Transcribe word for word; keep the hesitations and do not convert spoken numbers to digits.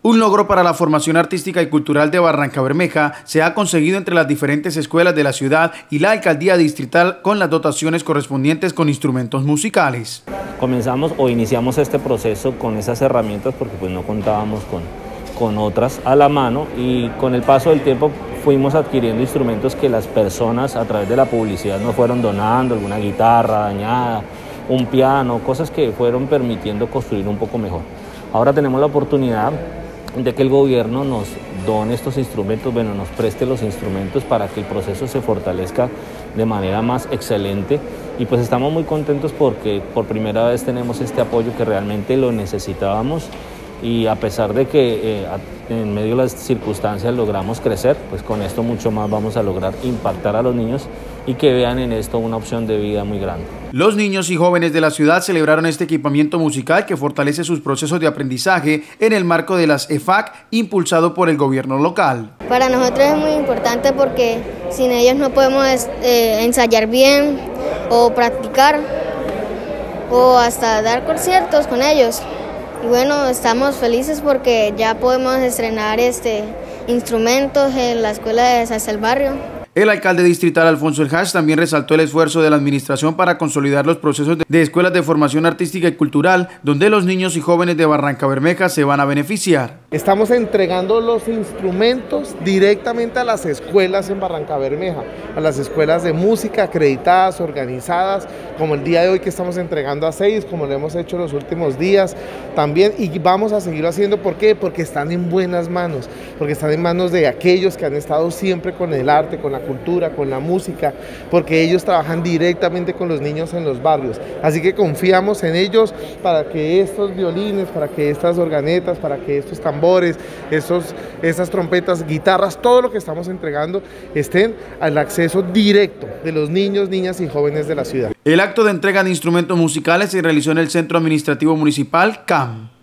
Un logro para la formación artística y cultural de Barrancabermeja se ha conseguido entre las diferentes escuelas de la ciudad y la alcaldía distrital con las dotaciones correspondientes con instrumentos musicales. Comenzamos o iniciamos este proceso con esas herramientas porque pues no contábamos con, con otras a la mano, y con el paso del tiempo fuimos adquiriendo instrumentos que las personas a través de la publicidad nos fueron donando, alguna guitarra dañada, un piano, cosas que fueron permitiendo construir un poco mejor. Ahora tenemos la oportunidad de que el gobierno nos done estos instrumentos, bueno, nos preste los instrumentos para que el proceso se fortalezca de manera más excelente, y pues estamos muy contentos porque por primera vez tenemos este apoyo que realmente lo necesitábamos, y a pesar de que eh, en medio de las circunstancias logramos crecer, pues con esto mucho más vamos a lograr impactar a los niños y que vean en esto una opción de vida muy grande. Los niños y jóvenes de la ciudad celebraron este equipamiento musical que fortalece sus procesos de aprendizaje en el marco de las E F A C impulsado por el gobierno local. Para nosotros es muy importante porque sin ellos no podemos eh, ensayar bien o practicar o hasta dar conciertos con ellos. Y bueno, estamos felices porque ya podemos estrenar este instrumentos en la escuela de Salsa del Barrio. El alcalde distrital Alfonso El Hash también resaltó el esfuerzo de la administración para consolidar los procesos de escuelas de formación artística y cultural, donde los niños y jóvenes de Barrancabermeja se van a beneficiar. Estamos entregando los instrumentos directamente a las escuelas en Barrancabermeja, a las escuelas de música acreditadas, organizadas, como el día de hoy que estamos entregando a seis, como lo hemos hecho los últimos días también, y vamos a seguirlo haciendo. ¿Por qué? Porque están en buenas manos, porque están en manos de aquellos que han estado siempre con el arte, con la cultura, con la música, porque ellos trabajan directamente con los niños en los barrios. Así que confiamos en ellos para que estos violines, para que estas organetas, para que estos tambores, estos, estas trompetas, guitarras, todo lo que estamos entregando estén al acceso directo de los niños, niñas y jóvenes de la ciudad. El acto de entrega de instrumentos musicales se realizó en el Centro Administrativo Municipal C A M.